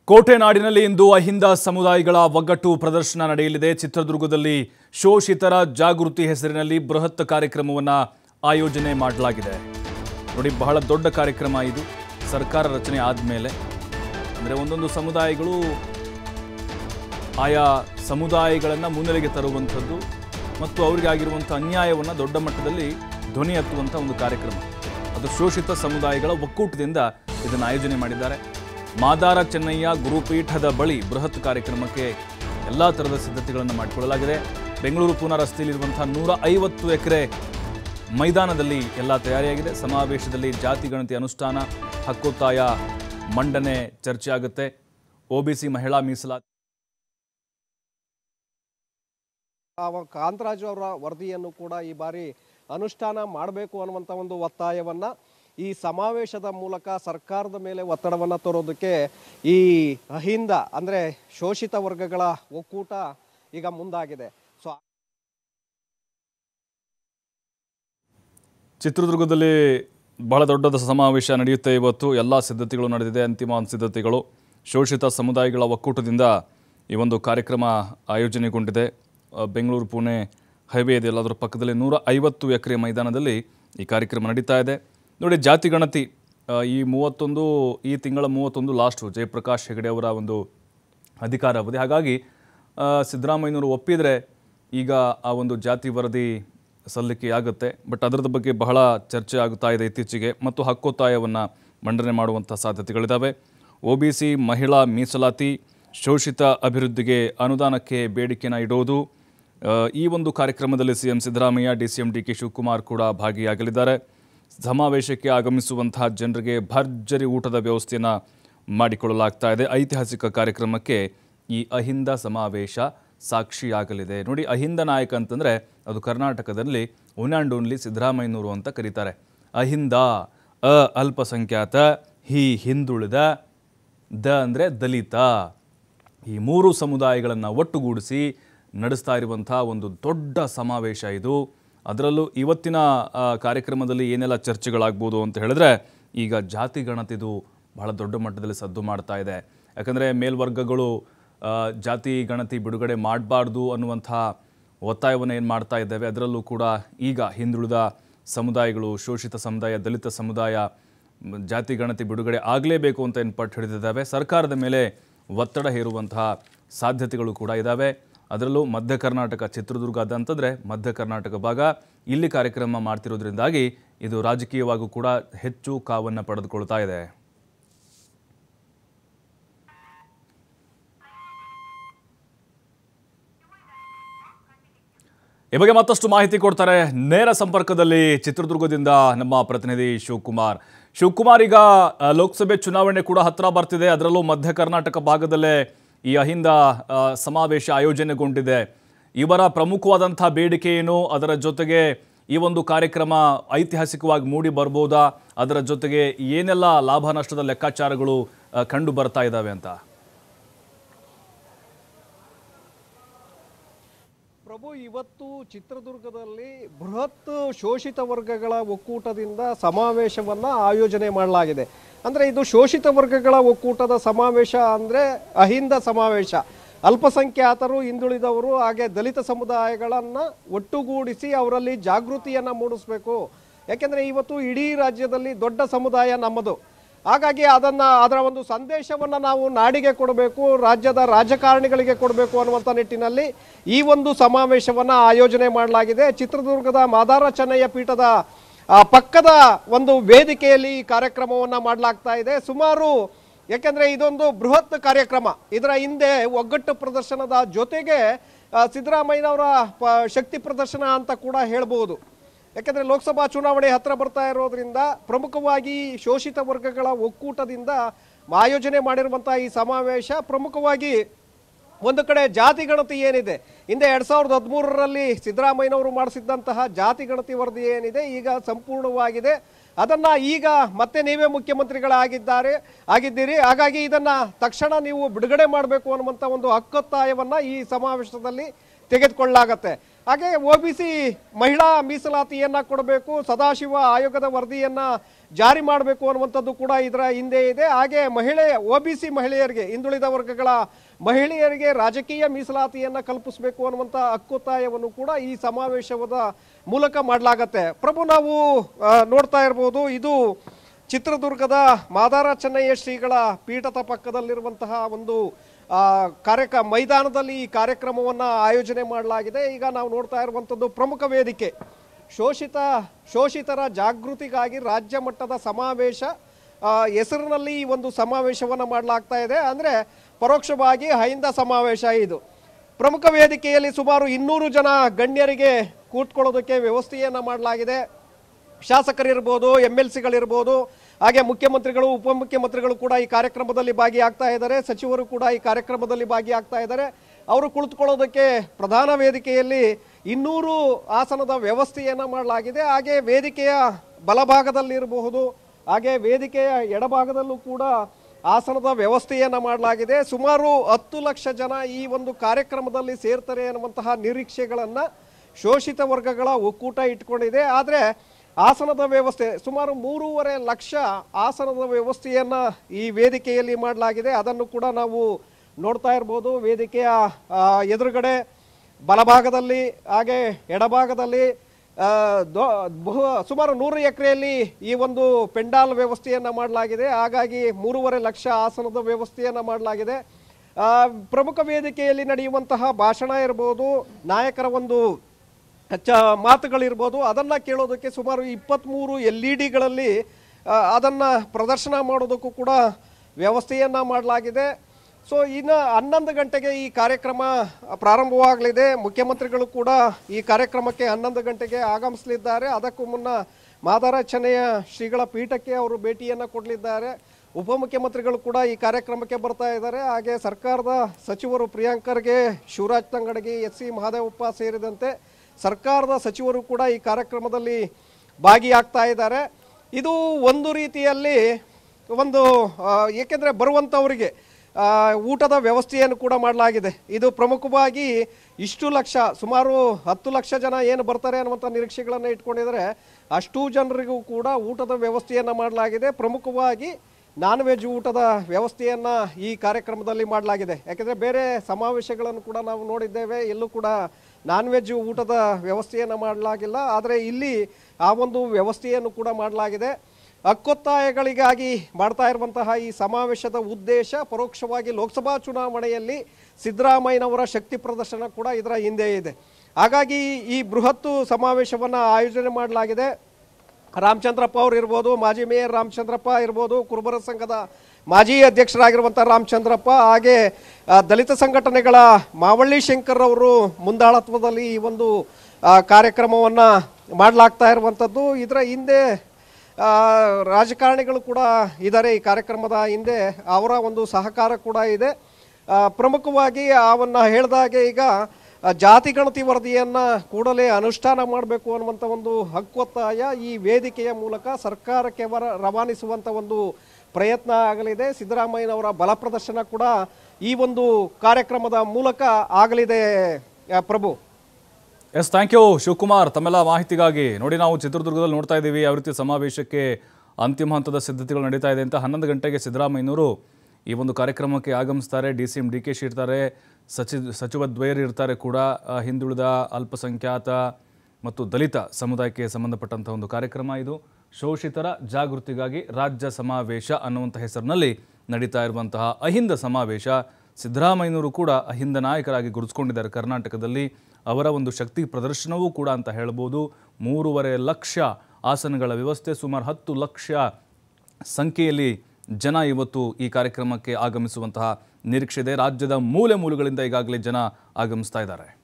ಕೋಟೆನಾಡಿನಲ್ಲಿ ಇಂದು ಅಹಿಂದ ಸಮುದಾಯಗಳ ಒಗ್ಗಟ್ಟು ಪ್ರದರ್ಶನ ನಡೆಯಲಿದೆ. ಚಿತ್ರದುರ್ಗದಲ್ಲಿ ಶೋಷಿತರ ಜಾಗೃತಿ ಹೆಸರಿನಲ್ಲಿ ಬೃಹತ್ ಕಾರ್ಯಕ್ರಮವನ್ನು ಆಯೋಜನೆ ಮಾಡಲಾಗಿದೆ. ನೋಡಿ, ಬಹಳ ದೊಡ್ಡ ಕಾರ್ಯಕ್ರಮ ಇದು. ಸರ್ಕಾರ ರಚನೆ ಆದಮೇಲೆ ಅಂದರೆ ಒಂದೊಂದು ಸಮುದಾಯಗಳು ಆಯಾ ಸಮುದಾಯಗಳನ್ನು ಮುನ್ನೆಲೆಗೆ ತರುವಂಥದ್ದು ಮತ್ತು ಅವರಿಗಾಗಿರುವಂಥ ಅನ್ಯಾಯವನ್ನು ದೊಡ್ಡ ಮಟ್ಟದಲ್ಲಿ ಧ್ವನಿ ಎತ್ತುವಂಥ ಒಂದು ಕಾರ್ಯಕ್ರಮ. ಅದು ಶೋಷಿತ ಸಮುದಾಯಗಳ ಒಕ್ಕೂಟದಿಂದ ಇದನ್ನು ಆಯೋಜನೆ ಮಾಡಿದ್ದಾರೆ. ಮಾದಾರ ಚೆನ್ನಯ್ಯ ಗುರುಪೀಠದ ಬಳಿ ಬೃಹತ್ ಕಾರ್ಯಕ್ರಮಕ್ಕೆ ಎಲ್ಲ ಥರದ ಸಿದ್ಧತೆಗಳನ್ನು ಮಾಡಿಕೊಳ್ಳಲಾಗಿದೆ. ಬೆಂಗಳೂರು ಪೂನಾ ರಸ್ತೆಯಲ್ಲಿರುವಂಥ 150 ಎಕರೆ ಮೈದಾನದಲ್ಲಿ ಎಲ್ಲ ತಯಾರಿಯಾಗಿದೆ. ಸಮಾವೇಶದಲ್ಲಿ ಜಾತಿ ಗಣತಿ ಅನುಷ್ಠಾನ, ಹಕ್ಕೊತ್ತಾಯ ಮಂಡನೆ ಚರ್ಚೆ ಆಗುತ್ತೆ. OBC ಮಹಿಳಾ ಮೀಸಲಾತಿ ಕಾಂತರಾಜು ಅವರ ವರದಿಯನ್ನು ಕೂಡ ಈ ಬಾರಿ ಅನುಷ್ಠಾನ ಮಾಡಬೇಕು ಅನ್ನುವಂಥ ಒಂದು ಒತ್ತಾಯವನ್ನು ಈ ಸಮಾವೇಶದ ಮೂಲಕ ಸರ್ಕಾರದ ಮೇಲೆ ಒತ್ತಡವನ್ನು ತರೋದಕ್ಕೆ ಈ ಅಹಿಂದ ಅಂದರೆ ಶೋಷಿತ ವರ್ಗಗಳ ಒಕ್ಕೂಟ ಈಗ ಮುಂದಾಗಿದೆ. ಚಿತ್ರದುರ್ಗದಲ್ಲಿ ಬಹಳ ದೊಡ್ಡ ಸಮಾವೇಶ ನಡೆಯುತ್ತೆ ಇವತ್ತು. ಎಲ್ಲ ಸಿದ್ಧತೆಗಳು ನಡೆದಿದೆ, ಅಂತಿಮ ಸಿದ್ಧತೆಗಳು. ಶೋಷಿತ ಸಮುದಾಯಗಳ ಒಕ್ಕೂಟದಿಂದ ಈ ಒಂದು ಕಾರ್ಯಕ್ರಮ ಆಯೋಜನೆಗೊಂಡಿದೆ. ಬೆಂಗಳೂರು ಪುಣೆ ಹೈವೇ ಇದೆ, ಎಲ್ಲದರ ಪಕ್ಕದಲ್ಲಿ 150 ಎಕರೆ ಮೈದಾನದಲ್ಲಿ ಈ ಕಾರ್ಯಕ್ರಮ ನಡೀತಾ ಇದೆ. ನೋಡಿ, ಜಾತಿ ಗಣತಿ ಈ ತಿಂಗಳ 31 ಲಾಸ್ಟು ಜಯಪ್ರಕಾಶ್ ಹೆಗಡೆ ಅವರ ಒಂದು ಅಧಿಕಾರಾವಧಿ. ಹಾಗಾಗಿ ಸಿದ್ದರಾಮಯ್ಯನವರು ಒಪ್ಪಿದರೆ ಈಗ ಆ ಒಂದು ಜಾತಿ ವರದಿ ಸಲ್ಲಿಕೆ ಆಗುತ್ತೆ. ಬಟ್ ಅದರದ ಬಗ್ಗೆ ಬಹಳ ಚರ್ಚೆ ಆಗುತ್ತಾ ಇದೆ ಇತ್ತೀಚೆಗೆ. ಮತ್ತು ಹಕ್ಕೊತ್ತಾಯವನ್ನು ಮಂಡನೆ ಮಾಡುವಂಥ ಸಾಧ್ಯತೆಗಳಿದ್ದಾವೆ. OBC ಮಹಿಳಾ ಮೀಸಲಾತಿ, ಶೋಷಿತ ಅಭಿವೃದ್ಧಿಗೆ ಅನುದಾನಕ್ಕೆ ಬೇಡಿಕೆನ ಇಡೋದು. ಈ ಒಂದು ಕಾರ್ಯಕ್ರಮದಲ್ಲಿ CM Siddaramaiah, DCM DK Shivakumar ಕೂಡ ಭಾಗಿಯಾಗಲಿದ್ದಾರೆ. ಸಮಾವೇಶಕ್ಕೆ ಆಗಮಿಸುವಂತಹ ಜನರಿಗೆ ಭರ್ಜರಿ ಊಟದ ವ್ಯವಸ್ಥೆಯನ್ನು ಮಾಡಿಕೊಳ್ಳಲಾಗ್ತಾ ಇದೆ. ಐತಿಹಾಸಿಕ ಕಾರ್ಯಕ್ರಮಕ್ಕೆ ಈ ಅಹಿಂದ ಸಮಾವೇಶ ಸಾಕ್ಷಿಯಾಗಲಿದೆ. ನೋಡಿ, ಅಹಿಂದ ನಾಯಕ ಅಂತಂದರೆ ಅದು ಕರ್ನಾಟಕದಲ್ಲಿ ಒನ್ ಆ್ಯಂಡ್ ಓನ್ಲಿ ಸಿದ್ದರಾಮಯ್ಯನವರು ಅಂತ ಕರೀತಾರೆ. ಅಹಿಂದ, ಅಲ್ಪಸಂಖ್ಯಾತ, ಹಿಂದುಳಿದ, ಅಂದರೆ ದಲಿತ, ಈ 3 ಸಮುದಾಯಗಳನ್ನು ಒಟ್ಟುಗೂಡಿಸಿ ನಡೆಸ್ತಾ ಇರುವಂಥ ಒಂದು ದೊಡ್ಡ ಸಮಾವೇಶ ಇದು. ಅದರಲ್ಲೂ ಇವತ್ತಿನ ಕಾರ್ಯಕ್ರಮದಲ್ಲಿ ಏನೆಲ್ಲ ಚರ್ಚೆಗಳಾಗ್ಬೋದು ಅಂತ ಹೇಳಿದ್ರೆ, ಈಗ ಜಾತಿ ಗಣತಿದು ಬಹಳ ದೊಡ್ಡ ಮಟ್ಟದಲ್ಲಿ ಸದ್ದು ಮಾಡ್ತಾ ಇದೆ. ಯಾಕಂದರೆ ಮೇಲ್ವರ್ಗಗಳು ಜಾತಿ ಗಣತಿ ಬಿಡುಗಡೆ ಮಾಡಬಾರ್ದು ಅನ್ನುವಂಥ ಒತ್ತಾಯವನ್ನು ಏನು ಮಾಡ್ತಾ ಇದ್ದಾವೆ. ಅದರಲ್ಲೂ ಕೂಡ ಈಗ ಹಿಂದುಳಿದ ಸಮುದಾಯಗಳು, ಶೋಷಿತ ಸಮುದಾಯ, ದಲಿತ ಸಮುದಾಯ ಜಾತಿ ಗಣತಿ ಬಿಡುಗಡೆ ಆಗಲೇಬೇಕು ಅಂತ ಏನು ಪಟ್ಟು ಹಿಡಿದಿದ್ದಾವೆ. ಸರ್ಕಾರದ ಮೇಲೆ ಒತ್ತಡ ಹೇರುವಂತಹ ಸಾಧ್ಯತೆಗಳು ಕೂಡ ಇದ್ದಾವೆ. ಅದರಲ್ಲೂ ಮಧ್ಯ ಕರ್ನಾಟಕ, ಚಿತ್ರದುರ್ಗ ಅದಂತಂದರೆ ಮಧ್ಯ ಕರ್ನಾಟಕ ಭಾಗ, ಇಲ್ಲಿ ಕಾರ್ಯಕ್ರಮ ಮಾಡ್ತಿರೋದ್ರಿಂದಾಗಿ ಇದು ರಾಜಕೀಯವಾಗೂ ಕೂಡ ಹೆಚ್ಚು ಕಾವನ್ನು ಪಡೆದುಕೊಳ್ತಾ ಇದೆ. ಈ ಬಗ್ಗೆ ಮತ್ತಷ್ಟು ಮಾಹಿತಿ ಕೊಡ್ತಾರೆ ನೇರ ಸಂಪರ್ಕದಲ್ಲಿ ಚಿತ್ರದುರ್ಗದಿಂದ ನಮ್ಮ ಪ್ರತಿನಿಧಿ ಶಿವಕುಮಾರ್. ಈಗ ಲೋಕಸಭೆ ಚುನಾವಣೆ ಕೂಡ ಹತ್ತಿರ ಬರ್ತಿದೆ. ಅದರಲ್ಲೂ ಮಧ್ಯ ಕರ್ನಾಟಕ ಭಾಗದಲ್ಲೇ ಈ ಅಹಿಂದ ಸಮಾವೇಶ ಆಯೋಜನೆಗೊಂಡಿದೆ. ಇವರ ಪ್ರಮುಖವಾದಂಥ ಬೇಡಿಕೆ ಏನು, ಅದರ ಜೊತೆಗೆ ಈ ಒಂದು ಕಾರ್ಯಕ್ರಮ ಐತಿಹಾಸಿಕವಾಗಿ ಮೂಡಿ ಬರ್ಬೋದಾ, ಅದರ ಜೊತೆಗೆ ಏನೆಲ್ಲ ಲಾಭ ನಷ್ಟದ ಲೆಕ್ಕಾಚಾರಗಳು ಕಂಡು ಬರ್ತಾ ಇದ್ದಾವೆ ಅಂತ? ಪ್ರಭು, ಇವತ್ತು ಚಿತ್ರದುರ್ಗದಲ್ಲಿ ಬೃಹತ್ ಶೋಷಿತ ವರ್ಗಗಳ ಒಕ್ಕೂಟದಿಂದ ಸಮಾವೇಶವನ್ನು ಆಯೋಜನೆ ಮಾಡಲಾಗಿದೆ. ಅಂದರೆ ಇದು ಶೋಷಿತ ವರ್ಗಗಳ ಒಕ್ಕೂಟದ ಸಮಾವೇಶ ಅಂದರೆ ಅಹಿಂದ ಸಮಾವೇಶ. ಅಲ್ಪಸಂಖ್ಯಾತರು, ಹಿಂದುಳಿದವರು, ಹಾಗೆ ದಲಿತ ಸಮುದಾಯಗಳನ್ನು ಒಟ್ಟುಗೂಡಿಸಿ ಅವರಲ್ಲಿ ಜಾಗೃತಿಯನ್ನು ಮೂಡಿಸಬೇಕು. ಯಾಕೆಂದರೆ ಇವತ್ತು ಇಡೀ ರಾಜ್ಯದಲ್ಲಿ ದೊಡ್ಡ ಸಮುದಾಯ ನಮ್ಮದು. ಹಾಗಾಗಿ ಅದರ ಒಂದು ಸಂದೇಶವನ್ನು ನಾವು ನಾಡಿಗೆ ಕೊಡಬೇಕು, ರಾಜ್ಯದ ರಾಜಕಾರಣಿಗಳಿಗೆ ಕೊಡಬೇಕು ಅನ್ನುವಂಥ ನಿಟ್ಟಿನಲ್ಲಿ ಈ ಒಂದು ಸಮಾವೇಶವನ್ನು ಆಯೋಜನೆ ಮಾಡಲಾಗಿದೆ. ಚಿತ್ರದುರ್ಗದ ಮಾದಾರ ಚೆನ್ನಯ್ಯ ಪೀಠದ ಪಕ್ಕದ ಒಂದು ವೇದಿಕೆಯಲ್ಲಿ ಈ ಕಾರ್ಯಕ್ರಮವನ್ನು ಮಾಡಲಾಗ್ತಾ ಇದೆ. ಯಾಕೆಂದರೆ ಇದೊಂದು ಬೃಹತ್ ಕಾರ್ಯಕ್ರಮ. ಇದರ ಹಿಂದೆ ಒಗ್ಗಟ್ಟು ಪ್ರದರ್ಶನದ ಜೊತೆಗೆ ಸಿದ್ದರಾಮಯ್ಯನವರ ಶಕ್ತಿ ಪ್ರದರ್ಶನ ಅಂತ ಕೂಡ ಹೇಳ್ಬೋದು. ಯಾಕೆಂದರೆ ಲೋಕಸಭಾ ಚುನಾವಣೆ ಹತ್ತಿರ ಬರ್ತಾ ಇರೋದ್ರಿಂದ ಪ್ರಮುಖವಾಗಿ ಶೋಷಿತ ವರ್ಗಗಳ ಒಕ್ಕೂಟದಿಂದ ಆಯೋಜನೆ ಮಾಡಿರುವಂಥ ಈ ಸಮಾವೇಶ ಪ್ರಮುಖವಾಗಿ ಒಂದು ಕಡೆ ಜಾತಿ ಗಣತಿ ಏನಿದೆ, ಹಿಂದೆ 2013ರಲ್ಲಿ ಸಿದ್ದರಾಮಯ್ಯನವರು ಮಾಡಿಸಿದ್ದಂತಹ ಜಾತಿ ಗಣತಿ ವರದಿ ಏನಿದೆ ಈಗ ಸಂಪೂರ್ಣವಾಗಿದೆ. ಅದನ್ನು ಈಗ ಮತ್ತೆ ನೀವೇ ಮುಖ್ಯಮಂತ್ರಿಗಳಾಗಿದ್ದೀರಿ, ಹಾಗಾಗಿ ಇದನ್ನು ತಕ್ಷಣ ನೀವು ಬಿಡುಗಡೆ ಮಾಡಬೇಕು ಅನ್ನುವಂಥ ಒಂದು ಹಕ್ಕೊತ್ತಾಯವನ್ನು ಈ ಸಮಾವೇಶದಲ್ಲಿ ತೆಗೆದುಕೊಳ್ಳಲಾಗತ್ತೆ. ಹಾಗೆ OBC ಮಹಿಳಾ ಮೀಸಲಾತಿಯನ್ನು ಕೊಡಬೇಕು, ಸದಾಶಿವ ಆಯೋಗದ ವರದಿಯನ್ನು ಜಾರಿ ಮಾಡಬೇಕು ಅನ್ನುವಂಥದ್ದು ಕೂಡ ಇದರ ಹಿಂದೆ ಇದೆ. ಹಾಗೆ OBC ಮಹಿಳೆಯರಿಗೆ, ಹಿಂದುಳಿದ ವರ್ಗಗಳ ಮಹಿಳೆಯರಿಗೆ ರಾಜಕೀಯ ಮೀಸಲಾತಿಯನ್ನು ಕಲ್ಪಿಸಬೇಕು ಅನ್ನುವಂಥ ಹಕ್ಕೊತ್ತಾಯವನ್ನು ಕೂಡ ಈ ಸಮಾವೇಶದ ಮೂಲಕ ಮಾಡಲಾಗತ್ತೆ. ಪ್ರಭು, ನಾವು ನೋಡ್ತಾ ಇರ್ಬೋದು, ಇದು ಚಿತ್ರದುರ್ಗದ ಮಾದಾರ ಚೆನ್ನಯ್ಯ ಶ್ರೀಗಳ ಪೀಠದ ಪಕ್ಕದಲ್ಲಿರುವಂತಹ ಒಂದು ಮೈದಾನದಲ್ಲಿ ಈ ಕಾರ್ಯಕ್ರಮವನ್ನು ಆಯೋಜನೆ ಮಾಡಲಾಗಿದೆ. ಈಗ ನಾವು ನೋಡ್ತಾ ಇರುವಂಥದ್ದು ಪ್ರಮುಖ ವೇದಿಕೆ ಶೋಷಿತರ ಜಾಗೃತಿಗಾಗಿ ರಾಜ್ಯ ಮಟ್ಟದ ಸಮಾವೇಶ ಹೆಸರಿನಲ್ಲಿ ಈ ಒಂದು ಸಮಾವೇಶವನ್ನು ಮಾಡಲಾಗ್ತಾ ಇದೆ. ಅಂದರೆ ಪರೋಕ್ಷವಾಗಿ ಅಹಿಂದ ಸಮಾವೇಶ. ಇದು ಪ್ರಮುಖ ವೇದಿಕೆಯಲ್ಲಿ ಸುಮಾರು 200 ಜನ ಗಣ್ಯರಿಗೆ ಕೂತ್ಕೊಳ್ಳೋದಕ್ಕೆ ವ್ಯವಸ್ಥೆಯನ್ನು ಮಾಡಲಾಗಿದೆ. ಶಾಸಕರಿರ್ಬೋದು, MLCಗಳಿರ್ಬೋದು, ಹಾಗೆ ಮುಖ್ಯಮಂತ್ರಿಗಳು, ಉಪಮುಖ್ಯಮಂತ್ರಿಗಳು ಕೂಡ ಈ ಕಾರ್ಯಕ್ರಮದಲ್ಲಿ ಭಾಗಿಯಾಗ್ತಾ ಇದ್ದಾರೆ. ಸಚಿವರು ಕೂಡ ಈ ಕಾರ್ಯಕ್ರಮದಲ್ಲಿ ಭಾಗಿಯಾಗ್ತಾ ಇದ್ದಾರೆ. ಅವರು ಕುಳಿತುಕೊಳ್ಳೋದಕ್ಕೆ ಪ್ರಧಾನ ವೇದಿಕೆಯಲ್ಲಿ 200 ಆಸನದ ವ್ಯವಸ್ಥೆಯನ್ನು ಮಾಡಲಾಗಿದೆ. ಹಾಗೆ ವೇದಿಕೆಯ ಬಲಭಾಗದಲ್ಲಿರಬಹುದು, ಹಾಗೆ ವೇದಿಕೆಯ ಎಡಭಾಗದಲ್ಲೂ ಕೂಡ ಆಸನದ ವ್ಯವಸ್ಥೆಯನ್ನು ಮಾಡಲಾಗಿದೆ. ಸುಮಾರು 10 ಲಕ್ಷ ಜನ ಈ ಒಂದು ಕಾರ್ಯಕ್ರಮದಲ್ಲಿ ಸೇರ್ತಾರೆ ಅನ್ನುವಂತಹ ನಿರೀಕ್ಷೆಗಳನ್ನು ಶೋಷಿತ ವರ್ಗಗಳ ಒಕ್ಕೂಟ ಇಟ್ಕೊಂಡಿದೆ. ಆದರೆ ಆಸನದ ವ್ಯವಸ್ಥೆ ಸುಮಾರು 3.5 ಲಕ್ಷ ಆಸನದ ವ್ಯವಸ್ಥೆಯನ್ನು ಈ ವೇದಿಕೆಯಲ್ಲಿ ಮಾಡಲಾಗಿದೆ. ಅದನ್ನು ಕೂಡ ನಾವು ನೋಡ್ತಾ ಇರ್ಬೋದು. ವೇದಿಕೆಯ ಎದುರುಗಡೆ ಬಲಭಾಗದಲ್ಲಿ ಹಾಗೆ ಎಡಭಾಗದಲ್ಲಿ ಸುಮಾರು 100 ಎಕರೆಯಲ್ಲಿ ಈ ಒಂದು ಪೆಂಡಾಲ್ ವ್ಯವಸ್ಥೆಯನ್ನು ಮಾಡಲಾಗಿದೆ. ಹಾಗಾಗಿ 3.5 ಲಕ್ಷ ಆಸನದ ವ್ಯವಸ್ಥೆಯನ್ನು ಮಾಡಲಾಗಿದೆ. ಪ್ರಮುಖ ವೇದಿಕೆಯಲ್ಲಿ ನಡೆಯುವಂತಹ ಭಾಷಣ ಇರ್ಬೋದು, ನಾಯಕರ ಒಂದು ಮಾತುಗಳಿರ್ಬೋದು, ಅದನ್ನು ಕೇಳೋದಕ್ಕೆ ಸುಮಾರು 23 LED ಅದನ್ನು ಪ್ರದರ್ಶನ ಮಾಡೋದಕ್ಕೂ ಕೂಡ ವ್ಯವಸ್ಥೆಯನ್ನು ಮಾಡಲಾಗಿದೆ. ಸೊ ಇನ್ನು 11 ಗಂಟೆಗೆ ಈ ಕಾರ್ಯಕ್ರಮ ಪ್ರಾರಂಭವಾಗಲಿದೆ. ಮುಖ್ಯಮಂತ್ರಿಗಳು ಕೂಡ ಈ ಕಾರ್ಯಕ್ರಮಕ್ಕೆ 11 ಗಂಟೆಗೆ ಆಗಮಿಸಲಿದ್ದಾರೆ. ಅದಕ್ಕೂ ಮುನ್ನ ಮಾದಾರ ಚೆನ್ನಯ್ಯ ಶ್ರೀಗಳ ಪೀಠಕ್ಕೆ ಅವರು ಭೇಟಿಯನ್ನು ಕೊಡಲಿದ್ದಾರೆ. ಉಪಮುಖ್ಯಮಂತ್ರಿಗಳು ಕೂಡ ಈ ಕಾರ್ಯಕ್ರಮಕ್ಕೆ ಬರ್ತಾ ಇದ್ದಾರೆ. ಹಾಗೆ ಸರ್ಕಾರದ ಸಚಿವರು ಪ್ರಿಯಾಂಕ್ ಖರ್ಗೆ, ಶಿವರಾಜ್ ತಂಗಡಗಿ, SC ಮಹದೇವಪ್ಪ ಸೇರಿದಂತೆ ಸರ್ಕಾರದ ಸಚಿವರು ಕೂಡ ಈ ಕಾರ್ಯಕ್ರಮದಲ್ಲಿ ಭಾಗಿಯಾಗ್ತಾ ಇದ್ದಾರೆ. ಇದು ಒಂದು ರೀತಿಯಲ್ಲಿ ಏಕೆಂದರೆ ಬರುವಂಥವರಿಗೆ ಊಟದ ವ್ಯವಸ್ಥೆಯನ್ನು ಕೂಡ ಮಾಡಲಾಗಿದೆ. ಇದು ಪ್ರಮುಖವಾಗಿ ಇಷ್ಟು ಲಕ್ಷ, ಸುಮಾರು 10 ಲಕ್ಷ ಜನ ಏನು ಬರ್ತಾರೆ ಅನ್ನುವಂಥ ನಿರೀಕ್ಷೆಗಳನ್ನು ಇಟ್ಕೊಂಡಿದ್ದಾರೆ. ಅಷ್ಟು ಜನರಿಗೂ ಕೂಡ ಊಟದ ವ್ಯವಸ್ಥೆಯನ್ನು ಮಾಡಲಾಗಿದೆ. ಪ್ರಮುಖವಾಗಿ ನಾನ್ ವೆಜ್ ಊಟದ ವ್ಯವಸ್ಥೆಯನ್ನು ಈ ಕಾರ್ಯಕ್ರಮದಲ್ಲಿ ಮಾಡಲಾಗಿದೆ. ಯಾಕೆಂದರೆ ಬೇರೆ ಸಮಾವೇಶಗಳನ್ನು ಕೂಡ ನಾವು ನೋಡಿದ್ದೇವೆ, ಎಲ್ಲೂ ಕೂಡ ನಾನ್ ವೆಜ್ ಊಟದ ವ್ಯವಸ್ಥೆಯನ್ನು ಮಾಡಲಾಗಿಲ್ಲ. ಆದರೆ ಇಲ್ಲಿ ಆ ಒಂದು ವ್ಯವಸ್ಥೆಯನ್ನು ಕೂಡ ಮಾಡಲಾಗಿದೆ. ಹಕ್ಕೊತ್ತಾಯಗಳಿಗಾಗಿ ಮಾಡ್ತಾ ಇರುವಂತಹ ಈ ಸಮಾವೇಶದ ಉದ್ದೇಶ ಪರೋಕ್ಷವಾಗಿ ಲೋಕಸಭಾ ಚುನಾವಣೆಯಲ್ಲಿ ಸಿದ್ದರಾಮಯ್ಯನವರ ಶಕ್ತಿ ಪ್ರದರ್ಶನ ಕೂಡ ಇದರ ಹಿಂದೆ ಇದೆ. ಹಾಗಾಗಿ ಈ ಬೃಹತ್ ಸಮಾವೇಶವನ್ನು ಆಯೋಜನೆ ಮಾಡಲಾಗಿದೆ. ರಾಮಚಂದ್ರಪ್ಪ ಅವರು ಇರ್ಬೋದು, ಮಾಜಿ ಮೇಯರ್ ರಾಮಚಂದ್ರಪ್ಪ ಇರ್ಬೋದು, ಕುರುಬರ ಸಂಘದ ಮಾಜಿ ಅಧ್ಯಕ್ಷರಾಗಿರುವಂಥ ರಾಮಚಂದ್ರಪ್ಪ, ಹಾಗೆ ದಲಿತ ಸಂಘಟನೆಗಳ ಮಾವಳ್ಳಿ ಶಂಕರ್ ಅವರು ಮುಂದಾಳತ್ವದಲ್ಲಿ ಈ ಒಂದು ಕಾರ್ಯಕ್ರಮವನ್ನು ಮಾಡಲಾಗ್ತಾ ಇರುವಂಥದ್ದು. ಇದರ ಹಿಂದೆ ರಾಜಕಾರಣಿಗಳು ಕೂಡ ಇದ್ದಾರೆ. ಈ ಕಾರ್ಯಕ್ರಮದ ಹಿಂದೆ ಅವರ ಒಂದು ಸಹಕಾರ ಕೂಡ ಇದೆ. ಪ್ರಮುಖವಾಗಿ ಅವನ್ನ ಹೇಳಿದಾಗೆ ಈಗ ಜಾತಿ ಗಣತಿ ವರದಿಯನ್ನು ಕೂಡಲೇ ಅನುಷ್ಠಾನ ಮಾಡಬೇಕು ಅನ್ನುವಂಥ ಒಂದು ಹಕ್ಕೊತ್ತಾಯ ಈ ವೇದಿಕೆಯ ಮೂಲಕ ಸರ್ಕಾರಕ್ಕೆ ರವಾನಿಸುವಂಥ ಒಂದು ಪ್ರಯತ್ನ ಆಗಲಿದೆ. ಸಿದ್ದರಾಮಯ್ಯನವರ ಬಲ ಪ್ರದರ್ಶನ ಕೂಡ ಈ ಒಂದು ಕಾರ್ಯಕ್ರಮದ ಮೂಲಕ ಆಗಲಿದೆ. Prabhu, yes, thank you Shivakumar ತಮ್ಮೆಲ್ಲ ಮಾಹಿತಿಗಾಗಿ. ನೋಡಿ, ನಾವು ಚಿತ್ರದುರ್ಗದಲ್ಲಿ ನೋಡ್ತಾ ಇದ್ದೀವಿ ಯಾವ ರೀತಿ ಸಮಾವೇಶಕ್ಕೆ ಅಂತಿಮ ಹಂತದ ಸಿದ್ಧತೆಗಳು ನಡೀತಾ ಇದೆ ಅಂತ. 11 ಗಂಟೆಗೆ ಸಿದ್ದರಾಮಯ್ಯನವರು ಈ ಒಂದು ಕಾರ್ಯಕ್ರಮಕ್ಕೆ ಆಗಮಿಸ್ತಾರೆ. DCM DKಶಿ ಇರ್ತಾರೆ, ಸಚಿವ ದ್ವಯರು ಇರ್ತಾರೆ ಕೂಡ. ಹಿಂದುಳಿದ, ಅಲ್ಪಸಂಖ್ಯಾತ ಮತ್ತು ದಲಿತ ಸಮುದಾಯಕ್ಕೆ ಸಂಬಂಧಪಟ್ಟಂಥ ಒಂದು ಕಾರ್ಯಕ್ರಮ ಇದು. ಶೋಷಿತರ ಜಾಗೃತಿಗಾಗಿ ರಾಜ್ಯ ಸಮಾವೇಶ ಅನ್ನುವಂಥ ಹೆಸರಿನಲ್ಲಿ ನಡೀತಾ ಇರುವಂತಹ ಅಹಿಂದ ಸಮಾವೇಶ. ಸಿದ್ದರಾಮಯ್ಯನವರು ಕೂಡ ಅಹಿಂದ ನಾಯಕರಾಗಿ ಗುರುತಿಸಿಕೊಂಡಿದ್ದಾರೆ ಕರ್ನಾಟಕದಲ್ಲಿ. ಅವರ ಒಂದು ಶಕ್ತಿ ಪ್ರದರ್ಶನವೂ ಕೂಡ ಅಂತ ಹೇಳ್ಬೋದು. 3.5 ಲಕ್ಷ ಆಸನಗಳ ವ್ಯವಸ್ಥೆ, ಸುಮಾರು 10 ಲಕ್ಷ ಸಂಖ್ಯೆಯಲ್ಲಿ ಜನ ಇವತ್ತು ಈ ಕಾರ್ಯಕ್ರಮಕ್ಕೆ ಆಗಮಿಸುವಂತಹ ನಿರೀಕ್ಷೆ ಇದೆ. ರಾಜ್ಯದ ಮೂಲೆ ಮೂಲೆಗಳಿಂದ ಈಗಾಗಲೇ ಜನ ಆಗಮಿಸ್ತಾ ಇದ್ದಾರೆ.